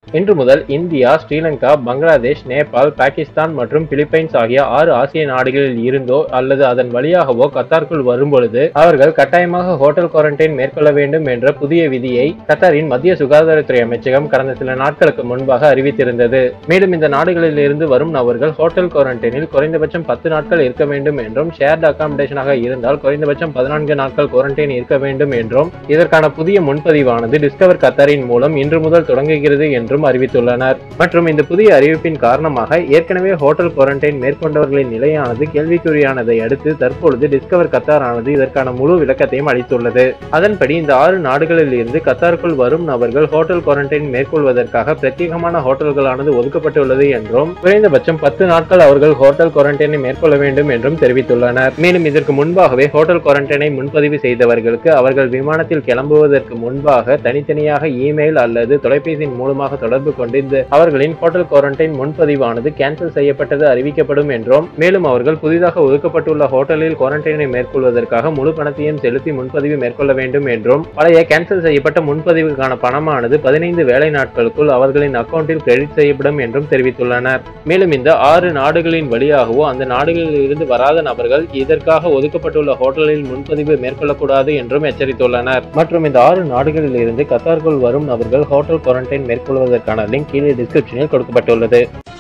இன்று முதல் இந்தியா, ஸ்ரீலங்கா, பங்களாதேஷ், நேபாள், பாகிஸ்தான் மற்றும் பிலிப்பைன்ஸ் ஆகிய 6 ஆசிய நாடுகளில் இருந்தோ அல்லது அதன் வழியாகவோ கத்தாருக்குள் வரும்பொழுது அவர்கள் கட்டாயமாக ஹோட்டல் குவாரண்டைன் மேற்கொள்ள வேண்டும் என்ற புதிய விதியை கத்தாரின் மத்திய சுகாதாரத்துறை அமைச்சகம் கடந்த சில நாட்களுக்கு முன்பாக அறிவித்திருந்தது. மேலும் இந்த நாடுகளில் இருந்து வரும் நபர்கள் ஹோட்டல் குவாரண்டைனில் குறைந்தபட்சம் 10 நாட்கள் இருக்க வேண்டும் என்றும், ஷேர்ட் அகாமடேஷனாக இருந்தால் குறைந்தபட்சம் 14 நாட்கள் குவாரண்டைன் இருக்க வேண்டும் என்றும் இதற்கான புதிய முன்பதிவானது டிஸ்கவர் கத்தாரின் மூலம் இன்று முதல் தொடங்குகிறது என்றும் அறிவித்துள்ளனர். மற்றும் இந்த புதிய அறிவிப்பின் காரணமாக ஏற்கனவே ஹோட்டல் குவாரண்டைன் மேற்கொண்டவர்களின் நிலையானது கேள்விக்குறியானதை அடுத்து தற்பொழுது டிஸ்கவர் கத்தார் ஆனது இதற்கான முழு விளக்கத்தையும் அளித்துள்ளது. அதன்படி இந்த 6 நாடுகளில் இருந்து கத்தாருக்குள் வரும் நபர்கள் ஹோட்டல் குவாரண்டைன் மேற்கொள்வதற்காக பிரத்யேகமான ஹோட்டல்களானது ஒதுக்கப்பட்டுள்ளது என்றும், குறைந்தபட்சம் 10 நாட்கள் அவர்கள் ஹோட்டல் குவாரண்டைனை மேற்கொள்ள வேண்டும் என்றும் தெரிவித்துள்ளனர். மேலும் இதற்கு முன்பாகவே ஹோட்டல் குவாரண்டைனை முன்பதிவு செய்தவர்களுக்கு அவர்கள் விமானத்தில் கிளம்புவதற்கு முன்பாக தனித்தனியாக இமெயில் அல்லது தொலைபேசியின் மூலமாக தொடர்பு கொண்டு இந்த அவர்களின் ஹோட்டல் குவாரண்டைன் முன்பதிவானது கேன்சல் செய்யப்பட்டது அறிவிக்கப்படும் என்றும், மேலும் அவர்கள் புதிதாக ஒதுக்கப்பட்டுள்ள ஹோட்டலில் குவாரண்டைனை மேற்கொள்வதற்காக முழு பணத்தையும் செலுத்தி முன்பதிவு மேற்கொள்ள வேண்டும் என்றும், பழைய கேன்சல் செய்யப்பட்ட முன்பதிவுக்கான பணமானது 15 வேலை நாட்களுக்குள் அவர்களின் அக்கவுண்டில் கிரெடிட் செய்யப்படும் என்றும் தெரிவித்துள்ளனர். மேலும் இந்த 6 நாடுகளின் வழியாகவோ அந்த நாடுகளில் இருந்து வராத நபர்கள் இதற்காக ஒதுக்கப்பட்டுள்ள ஹோட்டலில் முன்பதிவு மேற்கொள்ளக்கூடாது என்றும் எச்சரித்துள்ளனர். மற்றும் இந்த 6 நாடுகளில் இருந்து கத்தாருக்குள் வரும் நபர்கள் ஹோட்டல் குவாரண்டைன் மேற்கொள்வதற்கான லிங்க் கீழே டிஸ்கிரிப்ஷனில் கொடுக்கப்பட்டுள்ளது.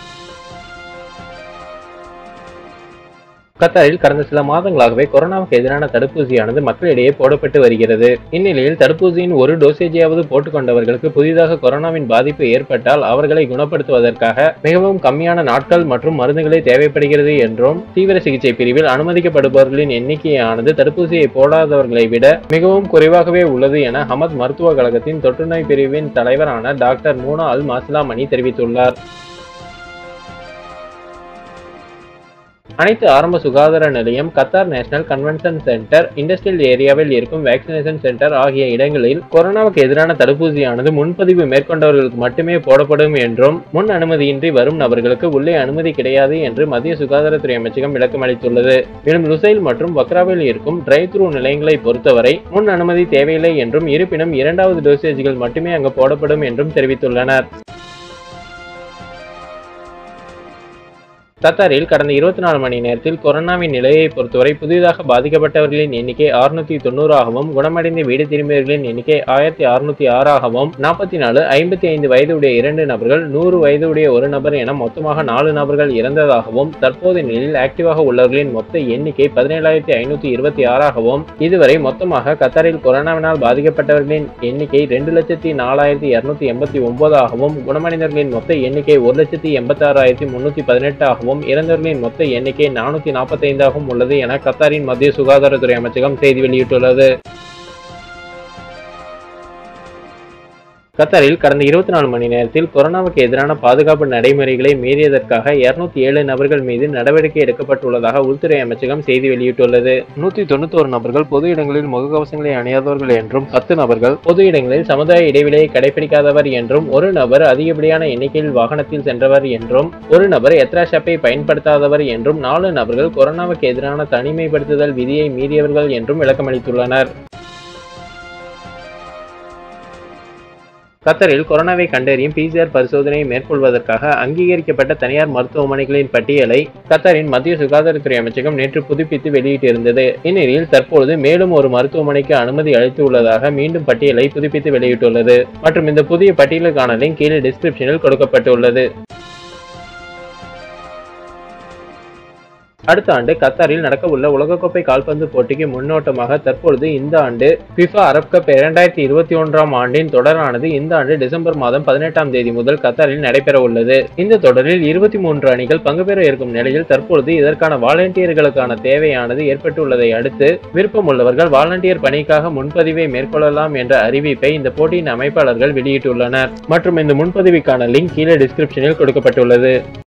கத்தாரில் கடந்த சில மாதங்களாகவே கொரோனாவுக்கு எதிரான தடுப்பூசியானது மக்களிடையே போடப்பட்டு வருகிறது. இந்நிலையில் தடுப்பூசியின் ஒரு டோசேஜையாவது போட்டுக் கொண்டவர்களுக்கு புதிதாக கொரோனாவின் பாதிப்பு ஏற்பட்டால் அவர்களை குணப்படுத்துவதற்காக மிகவும் கம்மியான நாட்கள் மற்றும் மருந்துகளே தேவைப்படுகிறது என்றும், தீவிர சிகிச்சை பிரிவில் அனுமதிக்கப்படுபவர்களின் எண்ணிக்கையானது தடுப்பூசியை போடாதவர்களை விட மிகவும் குறைவாகவே உள்ளது என ஹமத் மருத்துவக் கழகத்தின் தொற்றுநோய் பிரிவின் தலைவரான டாக்டர் மூனா அல் மாஸ்லாமனி தெரிவித்துள்ளார். அனைத்து ஆரம்ப சுகாதார நிலையம், Qatar National Convention Centre, industrial ஏரியாவில் இருக்கும் வேக்சினேஷன் சென்டர் ஆகிய இடங்களில் கொரோனாவுக்கு எதிரான தடுப்பூசியானது முன்பதிவு மேற்கொண்டவர்களுக்கு மட்டுமே போடப்படும் என்றும், முன் அனுமதியின்றி வரும் நபர்களுக்கு உள்ளே அனுமதி கிடையாது என்று மத்திய சுகாதாரத்துறை அமைச்சகம் விளக்கம் அளித்துள்ளது. மேலும் லுசைல் மற்றும் வக்ராவில் இருக்கும் டிரைவ் த்ரூ நிலையங்களை பொறுத்தவரை முன் அனுமதி தேவையில்லை என்றும், இருப்பினும் 2வது டோசேஜ்கள் மட்டுமே அங்கு போடப்படும் என்றும் தெரிவித்துள்ளனர். கத்தாரில் கடந்த 24 மணி நேரத்தில் கொரோனாவின் நிலையை பொறுத்தவரை புதிதாக பாதிக்கப்பட்டவர்களின் எண்ணிக்கை 690 ஆகவும், குணமடைந்த வீடு திரும்பியவர்களின் எண்ணிக்கை 1606 ஆகவும், 44, 55 வயது உடைய 2 நபர்கள், 100 வயது உடைய 1 நபர் என மொத்தமாக 4 நபர்கள் இறந்ததாகவும், தற்போது நிலையில் ஆக்டிவாக உள்ளவர்களின் மொத்த எண்ணிக்கை 17,526 ஆகவும், இதுவரை மொத்தமாக கத்தாரில் கொரோனாவினால் பாதிக்கப்பட்டவர்களின் எண்ணிக்கை 2,04,289 ஆகவும், குணமடைந்தவர்களின் மொத்த எண்ணிக்கை 1,86,318 ஆகவும், இறந்தவர்களின் மொத்த எண்ணிக்கை 445 ஆகவும் உள்ளது என கத்தாரின் மத்திய சுகாதாரத்துறை அமைச்சகம் செய்தி வெளியிட்டுள்ளது. கத்தாரில் கடந்த 24 மணி நேரத்தில் கொரோனாவுக்கு எதிரான பாதுகாப்பு நடைமுறைகளை மீறியதற்காக 207 நபர்கள் மீது நடவடிக்கை எடுக்கப்பட்டுள்ளதாக உள்துறை அமைச்சகம் செய்தி வெளியிட்டுள்ளது. 191 நபர்கள் பொது இடங்களில் முகக்கவசங்களை அணியாதவர்கள் என்றும், 10 நபர்கள் பொது இடங்களில் சமுதாய இடைவெளியை கடைபிடிக்காதவர் என்றும், 1 நபர் அதிகப்படியான எண்ணிக்கையில் வாகனத்தில் சென்றவர் என்றும், 1 நபர் எத்ராஷாப்பை பயன்படுத்தாதவர் என்றும், 4 நபர்கள் கொரோனாவுக்கு எதிரான தனிமைப்படுத்துதல் விதியை மீறியவர்கள் என்றும் விளக்கமளித்துள்ளனர். கத்தரில் கொரோனாவை கண்டறியும் PCR பரிசோதனையை மேற்கொள்வதற்காக அங்கீகரிக்கப்பட்ட தனியார் மருத்துவமனைகளின் பட்டியலை கத்தரின் மத்திய சுகாதாரத்துறை அமைச்சகம் நேற்று புதுப்பித்து வெளியிட்டிருந்தது. இந்நிலையில் தற்பொழுது மேலும் ஒரு மருத்துவமனைக்கு அனுமதி அளித்துள்ளதாக மீண்டும் பட்டியலை புதுப்பித்து வெளியிட்டுள்ளது. மற்றும் இந்த புதிய பட்டியலுக்கான லிங்க் கீழே டிஸ்கிரிப்ஷனில் கொடுக்கப்பட்டுள்ளது. அடுத்த ஆண்டு கத்தாரில் நடக்கவுள்ள உலகக்கோப்பை கால்பந்து போட்டிக்கு முன்னோட்டமாக தற்பொழுது இந்த ஆண்டு FIFA அரப் கப் 2021 ஆண்டின் தொடரானது இந்த ஆண்டு டிசம்பர் மாதம் 18ஆம் தேதி முதல் கத்தாரில் நடைபெற உள்ளது. இந்த தொடரில் 23 அணிகள் பங்கு பெற இருக்கும் நிலையில் தற்பொழுது இதற்கான வாலண்டியர்களுக்கான தேவையானது ஏற்பட்டுள்ளதை அடுத்து விருப்பமுள்ளவர்கள் வாலண்டியர் பணிக்காக முன்பதிவை மேற்கொள்ளலாம் என்ற அறிவிப்பை இந்த போட்டியின் அமைப்பாளர்கள் வெளியிட்டுள்ளனர். மற்றும் இந்த முன்பதிவுக்கான லிங்க் கீழே டிஸ்கிரிப்ஷனில் கொடுக்கப்பட்டுள்ளது.